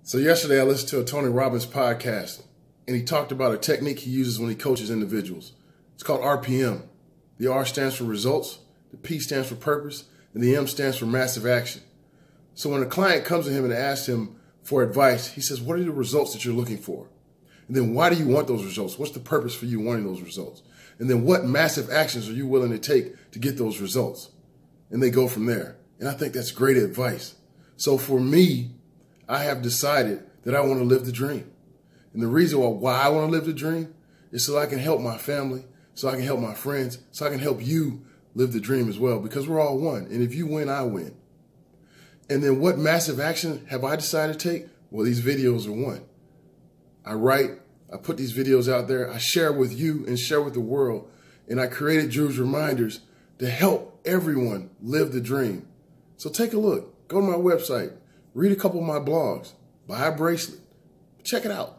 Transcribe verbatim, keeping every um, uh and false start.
So yesterday I listened to a Tony Robbins podcast, and he talked about a technique he uses when he coaches individuals. It's called R P M. The R stands for results, the P stands for purpose, and the M stands for massive action. So when a client comes to him and asks him for advice, he says, what are the results that you're looking for? And then why do you want those results? What's the purpose for you wanting those results? And then what massive actions are you willing to take to get those results? And they go from there. And I think that's great advice. So for me, I have decided that I want to live the dream. And the reason why I want to live the dream is so I can help my family, so I can help my friends, so I can help you live the dream as well, because we're all one. And if you win, I win. And then what massive action have I decided to take? Well, these videos are one. I write, I put these videos out there, I share with you and share with the world. And I created Drew's Reminders to help everyone live the dream. So take a look, go to my website, read a couple of my blogs, buy a bracelet, check it out.